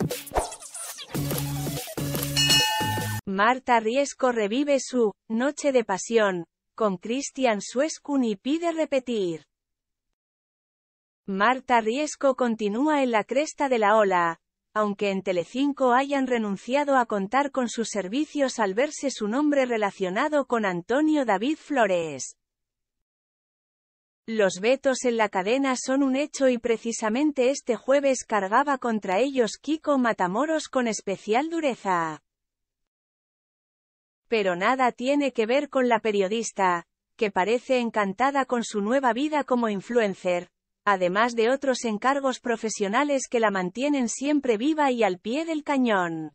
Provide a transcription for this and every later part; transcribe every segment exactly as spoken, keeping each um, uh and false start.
Marta Riesco revive su «Noche de pasión» con Christian Sueskun y pide repetir. Marta Riesco continúa en la cresta de la ola, aunque en Telecinco hayan renunciado a contar con sus servicios al verse su nombre relacionado con Antonio David Flores. Los vetos en la cadena son un hecho y precisamente este jueves cargaba contra ellos Kiko Matamoros con especial dureza. Pero nada tiene que ver con la periodista, que parece encantada con su nueva vida como influencer, además de otros encargos profesionales que la mantienen siempre viva y al pie del cañón.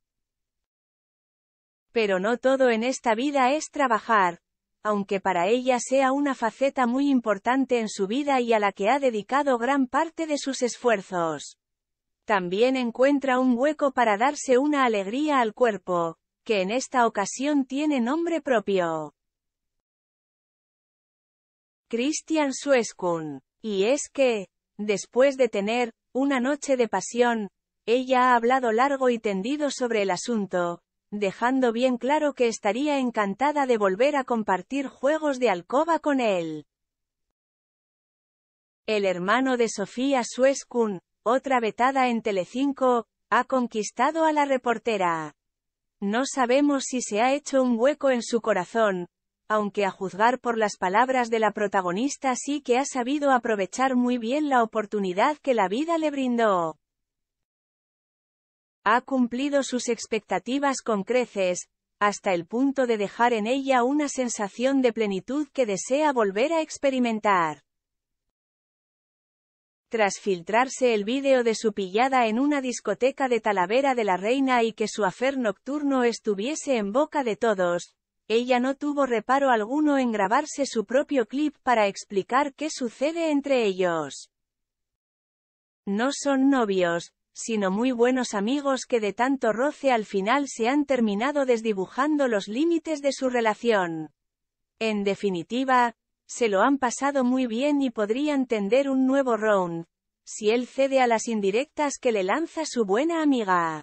Pero no todo en esta vida es trabajar, aunque para ella sea una faceta muy importante en su vida y a la que ha dedicado gran parte de sus esfuerzos. También encuentra un hueco para darse una alegría al cuerpo, que en esta ocasión tiene nombre propio. Christian Sueskun. Y es que, después de tener una noche de pasión, ella ha hablado largo y tendido sobre el asunto, dejando bien claro que estaría encantada de volver a compartir juegos de alcoba con él. El hermano de Sofía Sueskun, otra vetada en Telecinco, ha conquistado a la reportera. No sabemos si se ha hecho un hueco en su corazón, aunque a juzgar por las palabras de la protagonista sí que ha sabido aprovechar muy bien la oportunidad que la vida le brindó. Ha cumplido sus expectativas con creces, hasta el punto de dejar en ella una sensación de plenitud que desea volver a experimentar. Tras filtrarse el vídeo de su pillada en una discoteca de Talavera de la Reina y que su affair nocturno estuviese en boca de todos, ella no tuvo reparo alguno en grabarse su propio clip para explicar qué sucede entre ellos. No son novios, sino muy buenos amigos que de tanto roce al final se han terminado desdibujando los límites de su relación. En definitiva, se lo han pasado muy bien y podrían tender un nuevo round, si él cede a las indirectas que le lanza su buena amiga.